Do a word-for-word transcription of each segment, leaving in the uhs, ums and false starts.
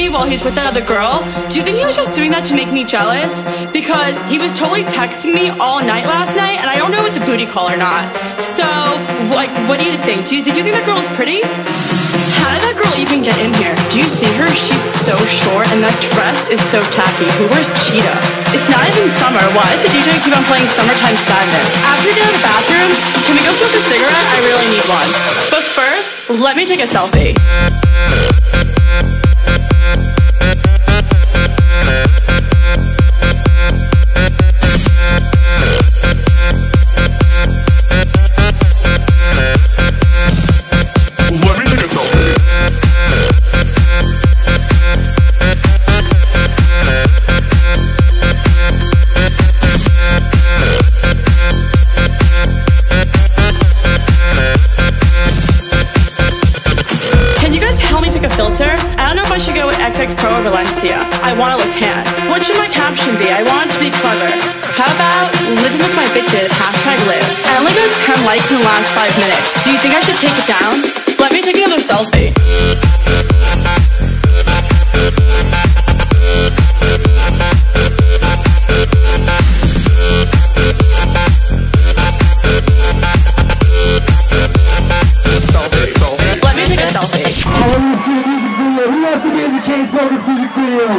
me while he's with that other girl. Do you think he was just doing that to make me jealous? Because he was totally texting me all night last night, and I don't know if it's a booty call or not. So, like, what do you think? Do you, did you think that girl was pretty? How did that girl even get in here? Do you see her? She's so short, and that dress is so tacky. Who wears cheetah? It's not even summer. Why does the D J keep on playing Summertime Sadness? After you get out of the bathroom, can we go smoke a cigarette? I really need one. But first, let me take a selfie. I should go with X X Pro or Valencia. I want to look tan. What should my caption be? I want it to be clever. How about living with my bitches, hashtag live. I only got ten likes in the last five minutes. Do you think I should take it down? Let me take another selfie. Selfie, selfie. Let me take a selfie. Who wants to be in the Chainsmokers music video?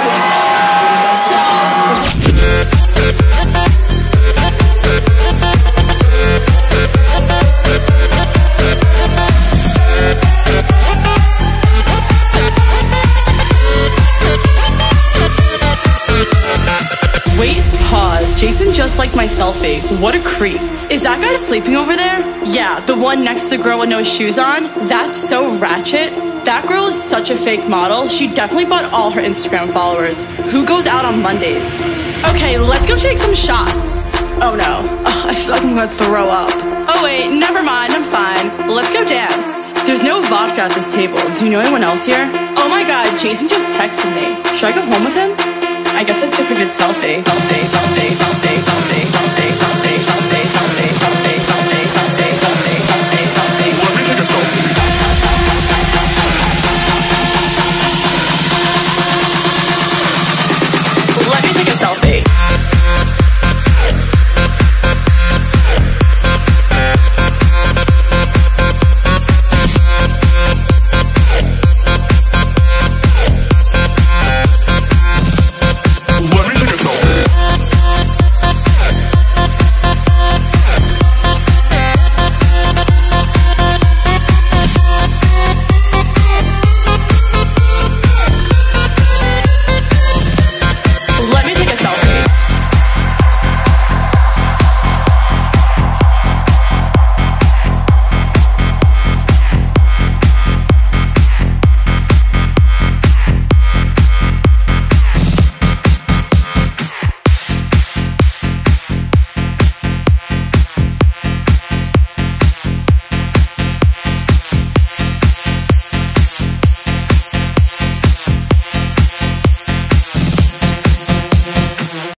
Wait, pause. Jason just liked my selfie. What a creep. Is that guy sleeping over there? Yeah, the one next to the girl with no shoes on? That's so ratchet. That girl is such a fake model. She definitely bought all her Instagram followers. Who goes out on Mondays? Okay, let's go take some shots. Oh no, oh, I feel like I'm gonna throw up. Oh wait, never mind, I'm fine. Let's go dance. There's no vodka at this table. Do you know anyone else here? Oh my god, Jason just texted me. Should I go home with him? I guess I took a good selfie. Selfie, selfie.